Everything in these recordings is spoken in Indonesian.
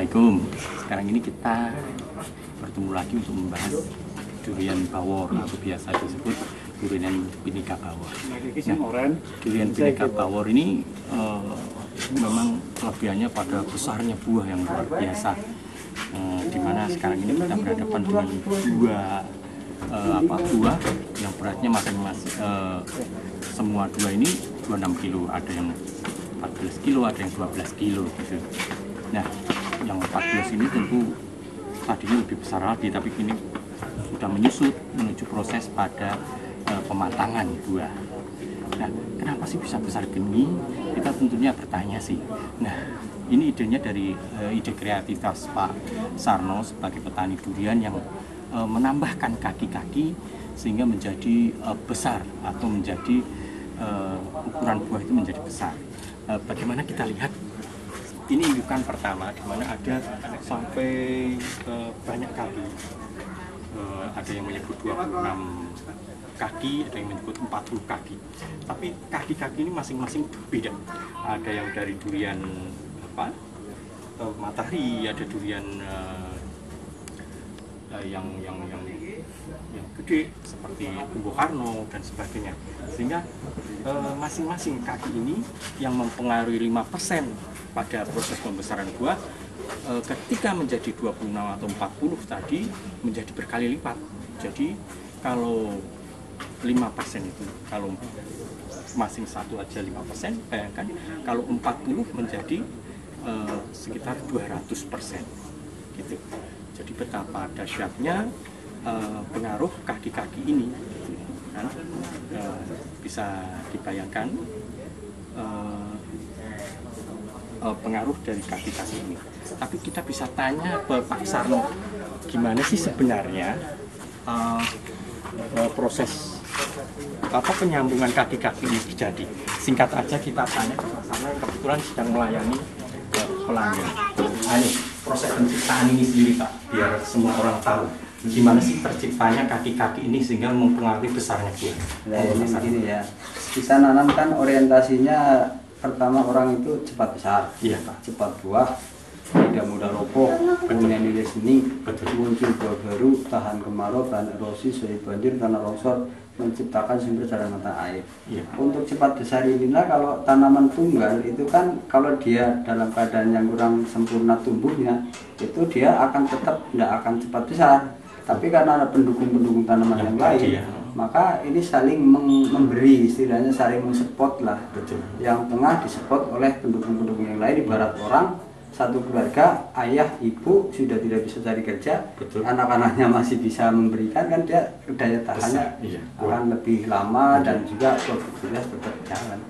Assalamualaikum. Sekarang ini kita bertemu lagi untuk membahas durian bawor atau biasa disebut durian Bhinneka bawor. Nah, durian Bhinneka bawor ini memang kelebihannya pada besarnya buah yang luar biasa. Dimana sekarang ini kita berhadapan dengan buah yang beratnya masing-masing semua dua ini 26 kilo, ada yang 14 kilo, ada yang 12 kilo gitu. Nah, yang 14 ini tentu tadinya lebih besar lagi, tapi kini sudah menyusut menuju proses pada pematangan buah. Nah, kenapa sih bisa besar gini? Kita tentunya bertanya sih. Nah, ini idenya dari ide kreativitas Pak Sarno sebagai petani durian yang menambahkan kaki-kaki sehingga menjadi besar atau menjadi ukuran buah itu menjadi besar. Bagaimana kita lihat? Ini indukan pertama di mana ada sampai banyak kaki. Ada yang menyebut 26 kaki, ada yang menyebut 40 kaki. Tapi kaki-kaki ini masing-masing berbeda. Ada yang dari durian matahari, ada durian yang gede seperti Bumbu Karno dan sebagainya. Sehingga masing-masing kaki ini yang mempengaruhi 5% pada proses pembesaran buah, ketika menjadi 26 atau 40 tadi menjadi berkali lipat. Jadi kalau 5% itu, kalau masing satu aja 5%, bayangkan kalau 40 menjadi sekitar 200% gitu. Jadi betapa dahsyatnya pengaruh kaki-kaki ini gitu, kan? Bisa dibayangkan pengaruh dari kaki-kaki ini. Tapi kita bisa tanya ke Pak Sarno, gimana sih sebenarnya proses penyambungan kaki-kaki ini terjadi? Singkat aja kita tanya ke Pak Sarno, kebetulan sedang melayani pelanggan. Nah, ini proses penciptaan ini sendiri Pak, biar semua orang tahu gimana sih terciptanya kaki-kaki ini sehingga mempengaruhi besarnya buah. Nah, ini begini ya, kita nanamkan orientasinya pertama orang itu cepat besar, iya Pak, cepat buah, tidak mudah roboh, punya nilai seni, muncul buah baru, tahan kemarau, tahan erosi, suai banjir, tanah longsor, menciptakan sumber cadangan mata air. iya. Untuk cepat besar inilah kalau tanaman tunggal itu kan kalau dia dalam keadaan yang kurang sempurna tumbuhnya, itu dia akan tetap tidak akan cepat besar. Tapi karena ada pendukung-pendukung tanaman yang lain, maka ini saling memberi, istilahnya saling mensupport lah. Betul. Yang tengah disupport oleh pendukung-pendukung yang lain, ibarat orang satu keluarga, ayah, ibu sudah tidak bisa cari kerja, anak-anaknya masih bisa memberikan, kan dia daya tahannya akan lebih lama dan juga produktivitas tetap jalan.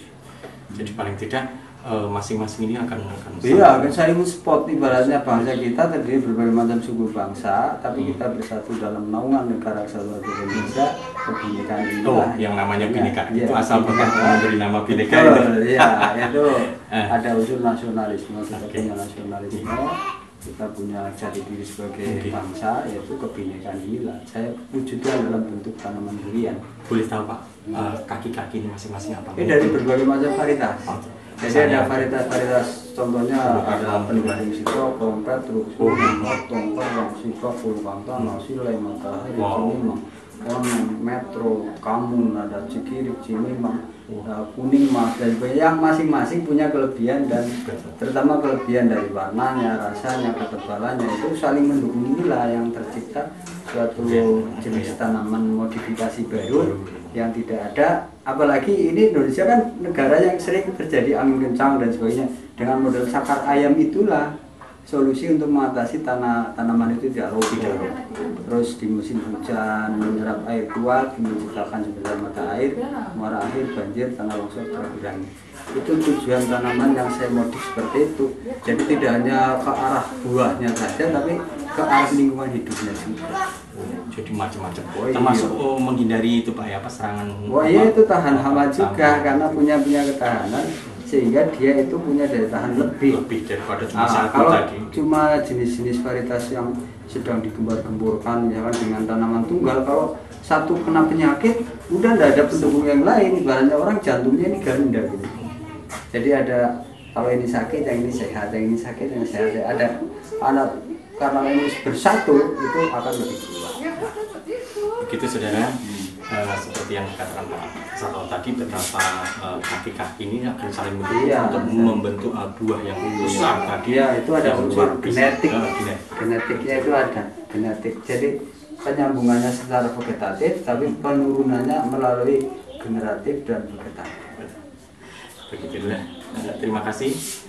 Jadi paling tidak masing-masing ini akan iya, akan saling support. Ibaratnya bangsa kita terdiri berbagai macam suku bangsa, tapi kita bersatu dalam naungan negara kesatuan Indonesia. Kebinekaan inilah yang namanya Bhinneka itu asal memberi nama Bhinneka itu. Iya, itu ada unsur nasionalisme, kita punya nasionalisme, kita punya jati diri sebagai bangsa, yaitu kebinekaan inilah. Saya wujudkan dalam bentuk tanaman durian. Boleh tahu Pak, kaki-kaki ini masing-masing apa? Ini dari berbagai macam varietas. Jadi ada varietas, contohnya ada pendukung sito, kompet, terus tongkol, sito, pulkanta, nasi, lemon, matahari, cimimang, konon, metro, kamun, ada cikirik, cimimang, kuning, mas, dan yang masing-masing punya kelebihan dan terutama kelebihan dari warnanya, rasanya, ketebalannya itu saling mendukung. Inilah yang tercipta suatu jenis tanaman modifikasi baru yang tidak ada, apalagi ini Indonesia kan negara yang sering terjadi angin kencang dan sebagainya. Dengan model sakar ayam itulah solusi untuk mengatasi tanaman itu tidak roboh. Terus di musim hujan menyerap air kuat, menciptakan sumber mata air, muara air, banjir, tanah longsor terkurangi. Itu tujuan tanaman yang saya modif seperti itu. Jadi tidak hanya ke arah buahnya saja, tapi ke arah lingkungan hidupnya juga. Jadi macam-macam. Termasuk menghindari itu Pak ya, serangan. Iya, itu tahan hama juga karena punya ketahanan, sehingga dia itu punya daya tahan lebih daripada cuma satu kalau tadi. Cuma jenis-jenis varietas yang sedang digembar-gemborkan ya kan dengan tanaman tunggal, kalau satu kena penyakit udah tidak ada pendukung yang lain, ibaratnya orang jantungnya ini ganda gitu. Jadi ada Kalau ini sakit, yang ini sehat, yang ini sakit, yang ini sehat. Ada anak karena ini bersatu itu akan lebih kuat. Begitu saudara, seperti yang dikatakan Pak Sarto tadi, beberapa kaki-kaki ini akan saling mendukung untuk membentuk buah yang besar tadi. Ya, itu ada unsur genetik. Genetik. Genetiknya itu ada genetik. Jadi penyambungannya secara vegetatif, tapi penurunannya melalui generatif dan vegetatif. Begitulah. Terima kasih.